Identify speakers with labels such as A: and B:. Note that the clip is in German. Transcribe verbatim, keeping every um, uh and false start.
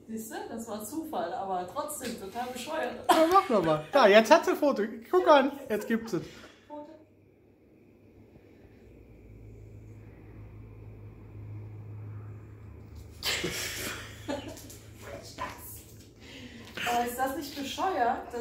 A: Siehst du, das war Zufall, aber trotzdem total bescheuert.
B: Ja, mach nochmal. Da, jetzt hat sie ein Foto. Guck an, jetzt gibt's es.
A: Aber ist das nicht bescheuert?